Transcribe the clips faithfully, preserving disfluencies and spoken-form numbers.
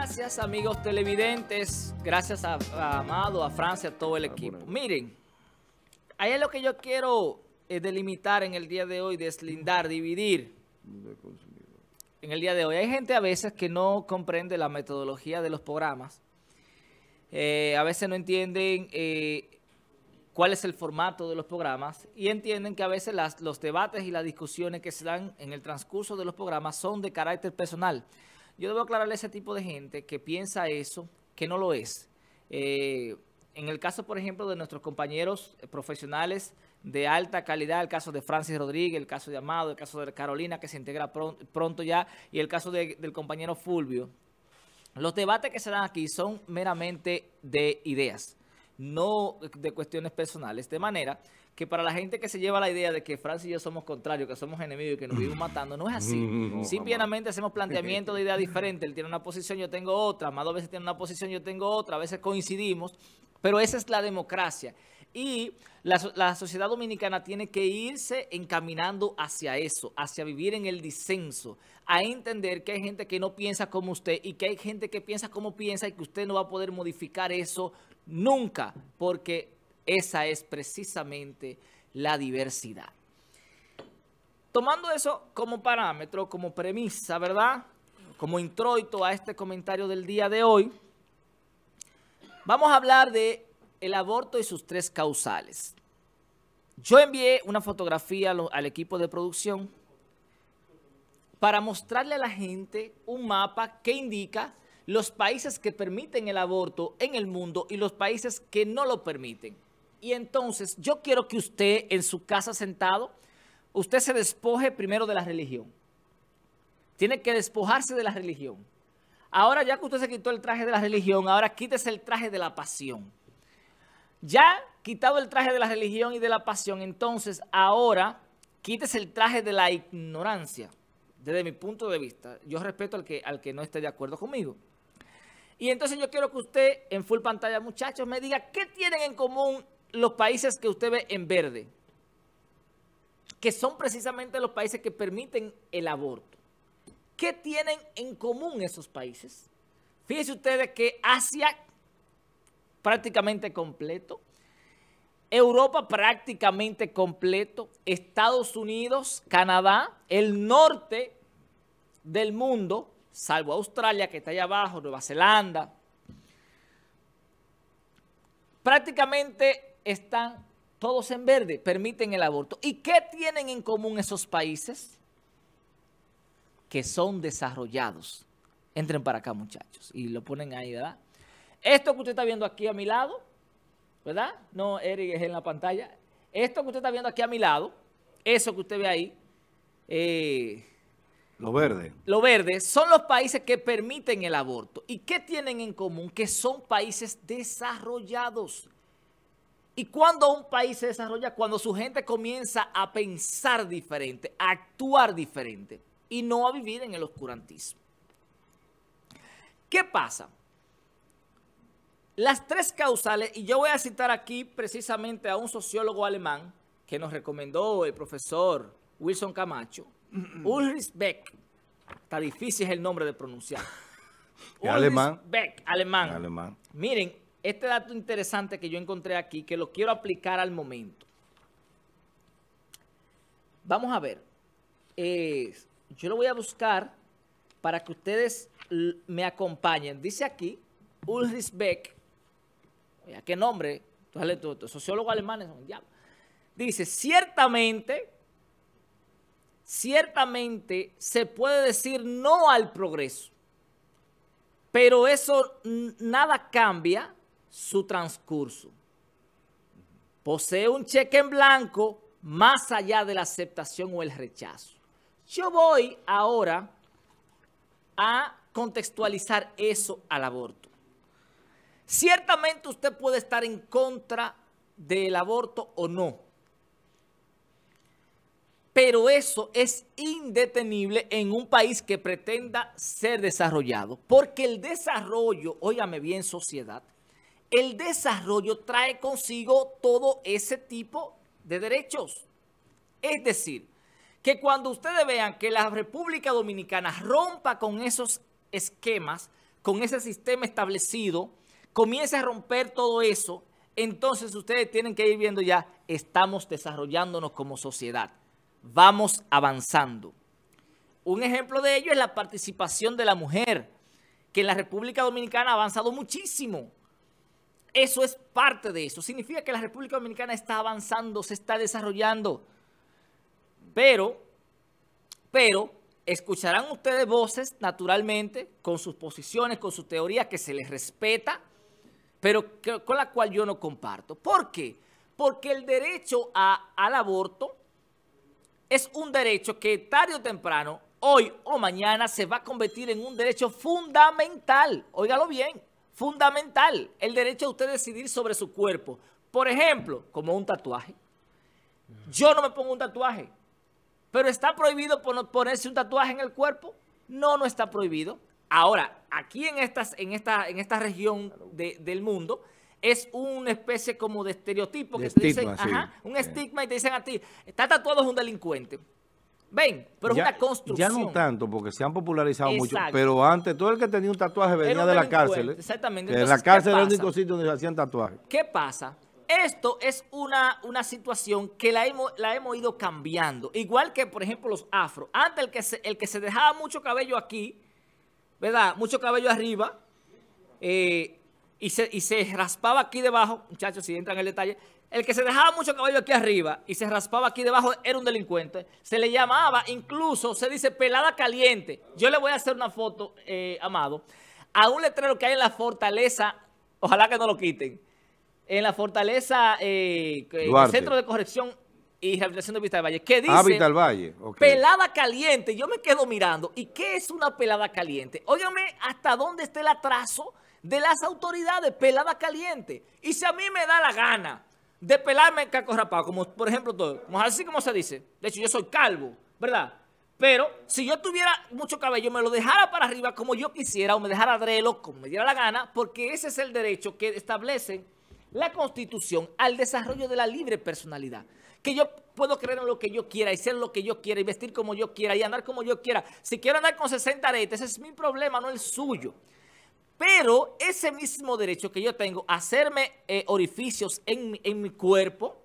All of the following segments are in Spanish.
Gracias, amigos televidentes. Gracias a, a Amado, a Francia, a todo el equipo. Miren, ahí es lo que yo quiero eh, delimitar en el día de hoy, deslindar, dividir. En el día de hoy hay gente a veces que no comprende la metodología de los programas. Eh, a veces no entienden eh, cuál es el formato de los programas y entienden que a veces las, los debates y las discusiones que se dan en el transcurso de los programas son de carácter personal. Yo debo aclararle a ese tipo de gente que piensa eso, que no lo es. Eh, en el caso, por ejemplo, de nuestros compañeros profesionales de alta calidad, el caso de Francis Rodríguez, el caso de Amado, el caso de Carolina, que se integra pronto, pronto ya, y el caso de, del compañero Fulvio. Los debates que se dan aquí son meramente de ideas, no de cuestiones personales, de manera que para la gente que se lleva la idea de que Francis y yo somos contrarios, que somos enemigos y que nos vivimos matando, no es así. No, Simplemente hacemos planteamientos de ideas diferentes. Él tiene una posición, yo tengo otra. Amado a veces tiene una posición, yo tengo otra. A veces coincidimos, pero esa es la democracia. Y la, la sociedad dominicana tiene que irse encaminando hacia eso, hacia vivir en el disenso, a entender que hay gente que no piensa como usted y que hay gente que piensa como piensa y que usted no va a poder modificar eso nunca, porque esa es precisamente la diversidad. Tomando eso como parámetro, como premisa, ¿verdad? Como introito a este comentario del día de hoy, vamos a hablar de el aborto y sus tres causales. Yo envié una fotografía al, al equipo de producción para mostrarle a la gente un mapa que indica los países que permiten el aborto en el mundo y los países que no lo permiten. Y entonces yo quiero que usted en su casa sentado, usted se despoje primero de la religión. Tiene que despojarse de la religión. Ahora ya que usted se quitó el traje de la religión, ahora quítese el traje de la pasión. Ya quitado el traje de la religión y de la pasión, entonces ahora quítese el traje de la ignorancia. Desde mi punto de vista, yo respeto al que, al que no esté de acuerdo conmigo. Y entonces yo quiero que usted en full pantalla, muchachos, me diga qué tienen en común los países que usted ve en verde, que son precisamente los países que permiten el aborto. ¿Qué tienen en común esos países? Fíjense ustedes que Asia prácticamente completo, Europa prácticamente completo, Estados Unidos, Canadá, el norte del mundo, salvo Australia que está allá abajo, Nueva Zelanda, prácticamente están todos en verde, permiten el aborto. ¿Y qué tienen en común esos países? Que son desarrollados. Entren para acá, muchachos, y lo ponen ahí, ¿verdad? Esto que usted está viendo aquí a mi lado, ¿verdad? No, Eric es en la pantalla. Esto que usted está viendo aquí a mi lado, eso que usted ve ahí, eh, Lo verde. Lo verde son los países que permiten el aborto. ¿Y qué tienen en común? Que son países desarrollados. ¿Y cuando un país se desarrolla? Cuando su gente comienza a pensar diferente, a actuar diferente y no a vivir en el oscurantismo. ¿Qué pasa? Las tres causales, y yo voy a citar aquí precisamente a un sociólogo alemán que nos recomendó el profesor Wilson Camacho, Ulrich Beck, está difícil es el nombre de pronunciar. Ulrich alemán. Beck, alemán. alemán. Miren, este dato interesante que yo encontré aquí, que lo quiero aplicar al momento. Vamos a ver. Eh, yo lo voy a buscar para que ustedes me acompañen. Dice aquí, Ulrich Beck, ¿a qué nombre? Entonces, sociólogos alemanes son diablos. Dice, ciertamente... Ciertamente se puede decir no al progreso, pero eso nada cambia su transcurso. Posee un cheque en blanco más allá de la aceptación o el rechazo. Yo voy ahora a contextualizar eso al aborto. Ciertamente usted puede estar en contra del aborto o no, pero eso es indetenible en un país que pretenda ser desarrollado. Porque el desarrollo, óigame bien, sociedad, el desarrollo trae consigo todo ese tipo de derechos. Es decir, que cuando ustedes vean que la República Dominicana rompa con esos esquemas, con ese sistema establecido, comience a romper todo eso, entonces ustedes tienen que ir viendo ya, estamos desarrollándonos como sociedad, vamos avanzando. Un ejemplo de ello es la participación de la mujer, que en la República Dominicana ha avanzado muchísimo. Eso es parte de eso. Significa que la República Dominicana está avanzando, se está desarrollando. Pero, pero, escucharán ustedes voces, naturalmente, con sus posiciones, con sus teorías, que se les respeta, pero que, con la cual yo no comparto. ¿Por qué? Porque el derecho a, al aborto es un derecho que tarde o temprano, hoy o mañana, se va a convertir en un derecho fundamental. Óigalo bien, fundamental. El derecho a usted decidir sobre su cuerpo. Por ejemplo, como un tatuaje. Yo no me pongo un tatuaje, pero ¿está prohibido ponerse un tatuaje en el cuerpo? No, no está prohibido. Ahora, aquí en, estas, en, esta, en esta región de, del mundo, es una especie como de estereotipo, de que estigma, te dicen, sí. Ajá, un estigma, y te dicen a ti, está tatuado es un delincuente. Ven, pero ya, es una construcción. Ya no tanto, porque se han popularizado Exacto. mucho, pero antes todo el que tenía un tatuaje venía un de la cárcel. ¿eh? Exactamente. Entonces, en la cárcel era el único sitio donde se hacían tatuajes. ¿Qué pasa? Esto es una, una situación que la hemos, la hemos ido cambiando. Igual que, por ejemplo, los afros. Antes el que se, el que se dejaba mucho cabello aquí, ¿verdad? Mucho cabello arriba, eh, y, se, y se raspaba aquí debajo, muchachos, si entran en el detalle, el que se dejaba mucho cabello aquí arriba y se raspaba aquí debajo era un delincuente. Se le llamaba, incluso, se dice pelada caliente. Yo le voy a hacer una foto, eh, Amado, a un letrero que hay en la fortaleza, ojalá que no lo quiten, en la fortaleza, eh, el Centro de Corrección y Rehabilitación de Vista del Valle, que dice ah, Vista del Valle. Okay. Pelada caliente. Yo me quedo mirando. ¿Y qué es una pelada caliente? Óigame hasta dónde está el atraso de las autoridades. Pelada caliente. Y si a mí me da la gana de pelarme el caco rapado, como por ejemplo todo, como así como se dice, de hecho yo soy calvo, ¿verdad? Pero si yo tuviera mucho cabello, me lo dejara para arriba como yo quisiera, o me dejara drelo como me diera la gana, porque ese es el derecho que establece la Constitución al desarrollo de la libre personalidad. Que yo puedo creer en lo que yo quiera y ser lo que yo quiera y vestir como yo quiera y andar como yo quiera. Si quiero andar con sesenta aretes, ese es mi problema, no el suyo. Pero ese mismo derecho que yo tengo a hacerme eh, orificios en, en mi cuerpo,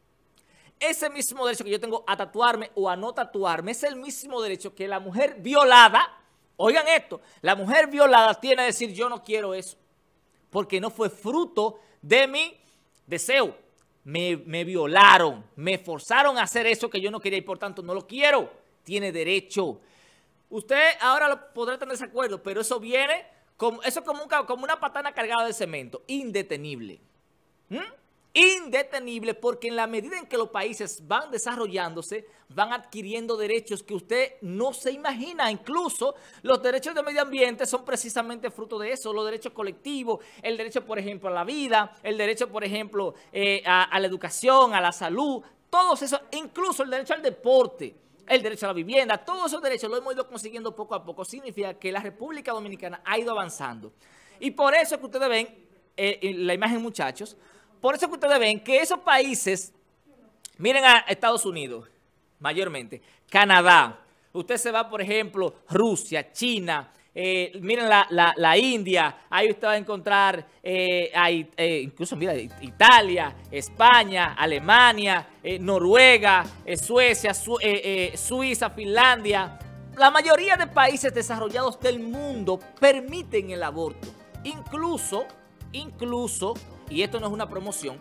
ese mismo derecho que yo tengo a tatuarme o a no tatuarme, es el mismo derecho que la mujer violada, oigan esto, la mujer violada tiene a decir yo no quiero eso, porque no fue fruto de mi deseo. Me, me violaron, me forzaron a hacer eso que yo no quería y por tanto no lo quiero. Tiene derecho. Usted ahora lo podrá estar en desacuerdo, pero eso viene, como, eso es como, un, como una patana cargada de cemento, indetenible. ¿Mm? Indetenible, porque en la medida en que los países van desarrollándose, van adquiriendo derechos que usted no se imagina. Incluso los derechos de medio ambiente son precisamente fruto de eso, los derechos colectivos, el derecho, por ejemplo, a la vida, el derecho, por ejemplo, eh, a, a la educación, a la salud, todos esos, incluso el derecho al deporte, el derecho a la vivienda, todos esos derechos los hemos ido consiguiendo poco a poco. Significa que la República Dominicana ha ido avanzando. Y por eso es que ustedes ven, eh, en la imagen, muchachos, por eso que ustedes ven que esos países, miren a Estados Unidos, mayormente, Canadá, usted se va, por ejemplo, Rusia, China, eh, miren la, la, la India, ahí usted va a encontrar, eh, hay, eh, incluso, mira, Italia, España, Alemania, eh, Noruega, eh, Suecia, Su, eh, eh, Suiza, Finlandia. La mayoría de países desarrollados del mundo permiten el aborto, incluso, incluso, y esto no es una promoción,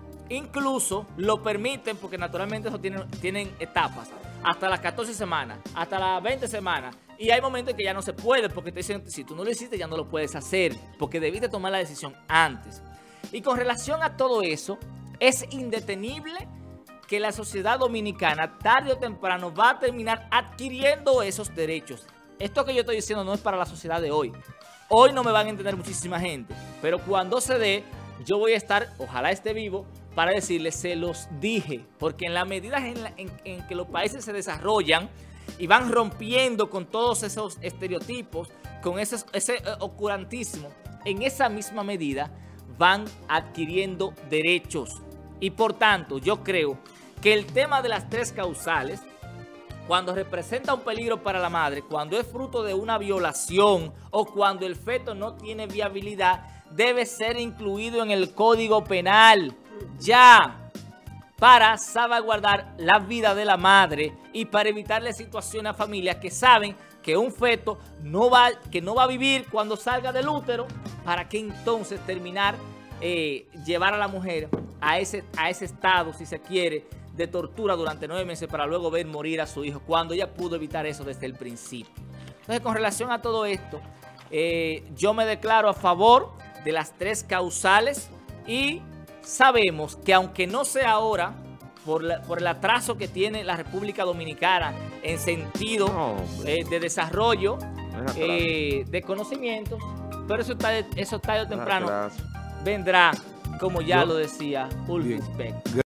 incluso lo permiten porque naturalmente eso tienen, tienen etapas, hasta las catorce semanas, hasta las veinte semanas, y hay momentos en que ya no se puede porque te dicen, si tú no lo hiciste ya no lo puedes hacer, porque debiste tomar la decisión antes. Y con relación a todo eso, es indetenible que la sociedad dominicana tarde o temprano va a terminar adquiriendo esos derechos. Esto que yo estoy diciendo no es para la sociedad de hoy. Hoy no me van a entender muchísima gente, pero cuando se dé, yo voy a estar, ojalá esté vivo, para decirles, se los dije, porque en la medida en, la, en, en que los países se desarrollan y van rompiendo con todos esos estereotipos, con esos, ese eh, oscurantismo, en esa misma medida van adquiriendo derechos. Y por tanto, yo creo que el tema de las tres causales, cuando representa un peligro para la madre, cuando es fruto de una violación o cuando el feto no tiene viabilidad, debe ser incluido en el Código Penal ya, para salvaguardar la vida de la madre y para evitarle situaciones a familias que saben que un feto no va, que no va a vivir cuando salga del útero, para que entonces terminar, eh, llevar a la mujer a ese, a ese estado, si se quiere, de tortura durante nueve meses para luego ver morir a su hijo, cuando ella pudo evitar eso desde el principio. Entonces, con relación a todo esto, eh, yo me declaro a favor de las tres causales y sabemos que aunque no sea ahora, por, la, por el atraso que tiene la República Dominicana en sentido no, eh, de desarrollo, eh, de conocimientos, pero eso tarde, eso tarde o temprano vendrá, como ya yo, lo decía Ulrich Beck.